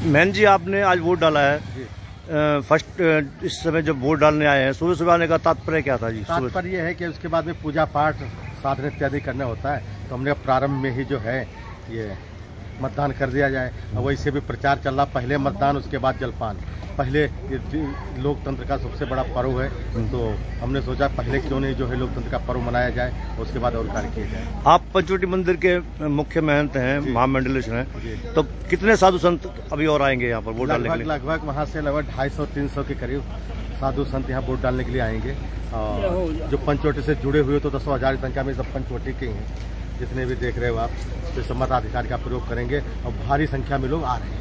Man जी, आपने आज vote डाला है फर्स्ट। इस समय जब वोट डालने आए हैं, सुबह सुबह आने का तात्पर्य क्या था जी? तात्पर्य ये है कि उसके बाद में पूजा पाठ साधन इत्यादि करना होता है, तो हमने प्रारंभ में ही जो है ये मतदान कर दिया जाए। और वैसे भी प्रचार चल रहा, पहले मतदान उसके बाद जलपान। पहले ये लोकतंत्र का सबसे बड़ा पर्व है, तो हमने सोचा पहले क्यों नहीं जो है लोकतंत्र का पर्व मनाया जाए, उसके बाद और कार्य किए जाए। आप पंचवटी मंदिर के मुख्य महंत हैं, महामंडलेश्वर हैं, तो कितने साधु संत अभी और आएंगे यहाँ पर वोट डालने के लिए? लगभग वहाँ से लगभग 250-300 के करीब साधु संत यहाँ वोट डालने के लिए आएंगे। और जो पंचवटी से जुड़े हुए तो 10,000 की संख्या में सब पंचवटी के हैं, जितने भी देख रहे हो आप, तो मताधिकार का प्रयोग करेंगे और भारी संख्या में लोग आ रहे हैं।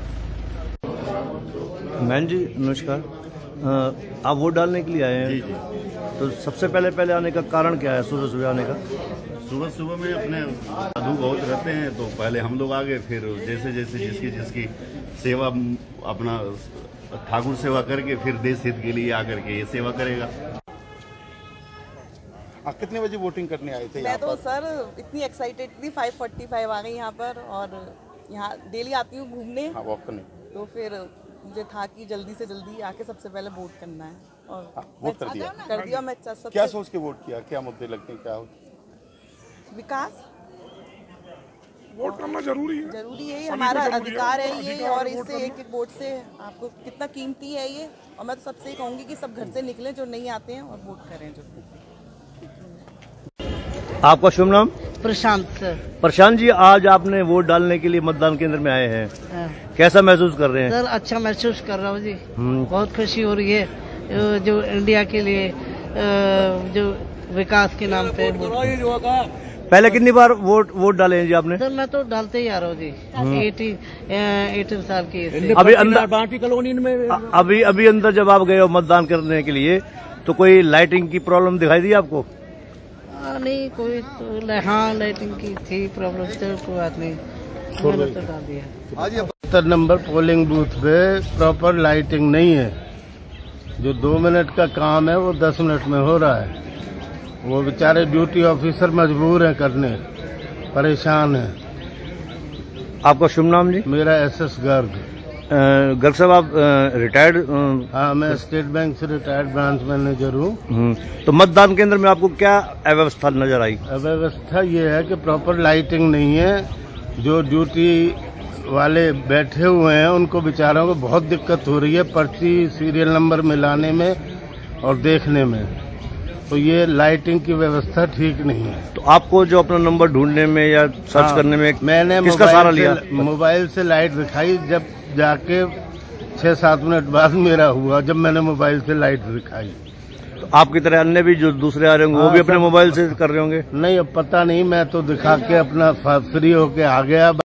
मैन जी नमस्कार, आप वोट डालने के लिए आए हैं? जी जी। तो सबसे पहले आने का कारण क्या है, सुबह सुबह आने का? सुबह सुबह में अपने साधु बहुत रहते हैं, तो पहले हम लोग आगे, फिर जैसे जैसे जिसकी सेवा अपना ठाकुर सेवा करके फिर देश हित के लिए आकर के ये सेवा करेगा। कितने बजे वोटिंग करने आए थे? मैं तो सर इतनी एक्साइटेड थी, 5:45 आ गई यहाँ पर, और यहाँ डेली आती हूँ घूमने। हाँ, वॉक करने। तो फिर मुझे था कि जल्दी से जल्दी आके सबसे पहले वोट करना है, और वोट कर दिया। मैं क्या सोच के वोट किया? क्या मुद्दे लगते हैं? क्या विकास वोट करना जरूरी है, हमारा अधिकार है ये, और इससे एक वोट से आपको कितना कीमती है ये। और मैं तो सबसे कहूँगी कि सब घर से निकले जो नहीं आते हैं, और वोट करें जो। आपका शुभ नाम? प्रशांत सर। प्रशांत जी, आज आपने वोट डालने के लिए मतदान केंद्र में आए हैं, कैसा महसूस कर रहे हैं? सर अच्छा महसूस कर रहा हूँ जी, बहुत खुशी हो रही है जो इंडिया के लिए जो विकास के नाम पे। पहले कितनी बार वोट डाले हैं जी आपने? सर मैं तो डालते ही आ रहा हूँ जी, 18 साल की। अभी अंदर कॉलोनी में अभी अंदर जब आप गए हो मतदान करने के लिए, तो कोई लाइटिंग की प्रॉब्लम दिखाई दी आपको? नहीं कोई तो, हाँ लाइटिंग की थी प्रॉब्लम, तो कोई बात नहीं, मैंने तो डाल दिया। आज 72 नंबर पोलिंग बूथ पे प्रॉपर लाइटिंग नहीं है। जो 2 मिनट का काम है वो 10 मिनट में हो रहा है। वो बेचारे ड्यूटी ऑफिसर मजबूर हैं करने, परेशान हैं। आपका शुभ नाम जी? मेरा SS गर्ग। गर्ग साहब, आप रिटायर्ड? हाँ, मैं स्टेट बैंक से रिटायर्ड ब्रांच मैनेजर हूँ। तो मतदान केंद्र में आपको क्या अव्यवस्था नजर आई? अव्यवस्था ये है कि प्रॉपर लाइटिंग नहीं है। जो ड्यूटी वाले बैठे हुए हैं उनको बेचारों को बहुत दिक्कत हो रही है पर्ची सीरियल नंबर मिलाने में और देखने में। तो ये लाइटिंग की व्यवस्था ठीक नहीं है। तो आपको जो अपना नंबर ढूंढने में या सर्च करने में मैंने किसका सहारा लिया? मोबाइल से लाइट दिखाई, जब जाके 6-7 मिनट बाद मेरा हुआ, जब मैंने मोबाइल से लाइट दिखाई। तो आपकी तरह अन्य भी जो दूसरे आ रहे होंगे वो भी अपने मोबाइल से कर रहे होंगे? नहीं, अब पता नहीं, मैं तो दिखा के अपना फ्री होके आ गया।